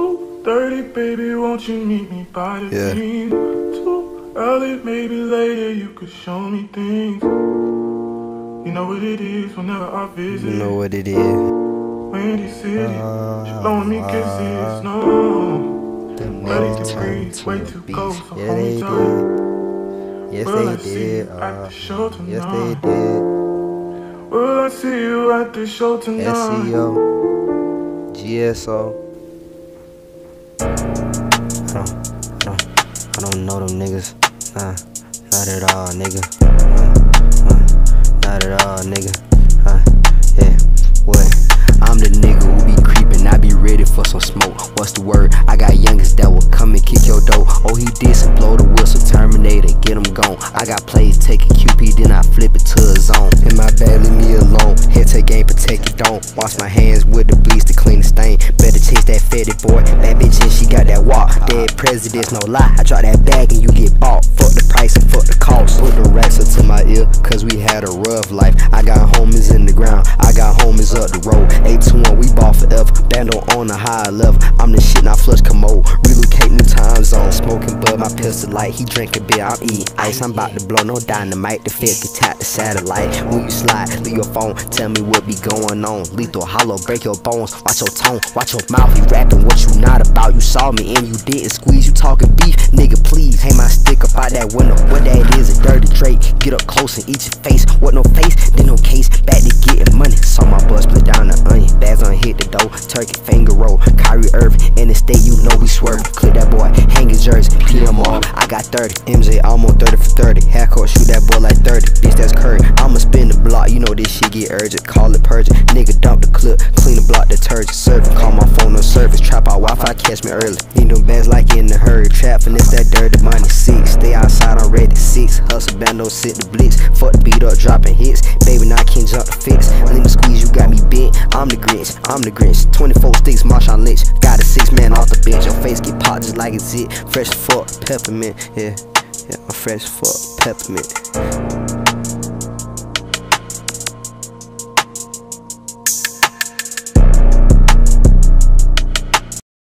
2:30, baby, won't you meet me by the beam? Too early, maybe later, you could show me things. You know what it is whenever I visit. You know what it is. Windy City, she blowing me kisses, no. Ready to breathe, way too cold, so hold me tight. Yes, Will I they see did. you at the show tonight? Yes, they did. Will I see you at the show tonight? SEO, GSO. I don't know them niggas. Nah, not at all, nigga. Not at all, nigga. Yeah, what? I'm the nigga who be creepin', I be ready for some smoke. What's the word? I got youngest that will come and kick your door. Oh, he did some blow the whistle, Terminator, get him gone. I got plays taking QP, then I flip it to a zone. In my bag, leave me alone. Head take game, protect it, don't. Wash my hands with the bleach to clean the stain. Better chase that fetty boy. That bitch and she got that walk. Dead presidents, no lie. I drop that bag and you get bought. Fuck the price and fuck the cost. Put the racks up to my ear, cause we had a rough life. I got homies in the ground, I got homies up the road. 821, we ball forever. Bando on a high level. I'm the shit, not flush commode. Relocate new time zone. Smoking bud, my pistol light. He drinking beer, I'm eating ice. I'm about to blow no dynamite. The feds can tap the satellite. When you slide, leave your phone. Tell me what be going on. Lethal, hollow, break your bones. Watch your tone, watch your mouth. You rapping what you not about. You saw me and you didn't squeeze. You talking beef, nigga, please. Hang my stick up out that window. What that is, a dirty trait. Get up close and eat your face. What no face, then no case. Back to getting money. Saw my bus split down the onion. Bags on hit the dough. Turkey finger roll. Kyrie Irving. In the state, you know we swerve. Clip that boy, hang his jersey. PMR, I got 30. MJ, I'm on 30 for 30. Haircut, shoot that boy like 30. Bitch, that's Curry. I'ma spin the block. You know this shit get urgent. Call it purging. Nigga, dump the clip. Clean the block, detergent. Serving. Call my phone no service. Trap out Wi-Fi, catch me early. Need them bags like in a hurry. Trap finesse that dirty money. 6, stay outside, I'm ready. 6, Hustlebandoo, sit the blitz. Fuck the beat up, dropping hits. Baby, now I can't jump the fix. Let me squeeze, you got me bent. I'm the Grinch, I'm the Grinch. 24 sticks, Marshawn Lynch. Got a 6-man off the bench. Your face get popped just like it's it. Fresh as fuck, peppermint. Yeah, I'm fresh as fuck, peppermint.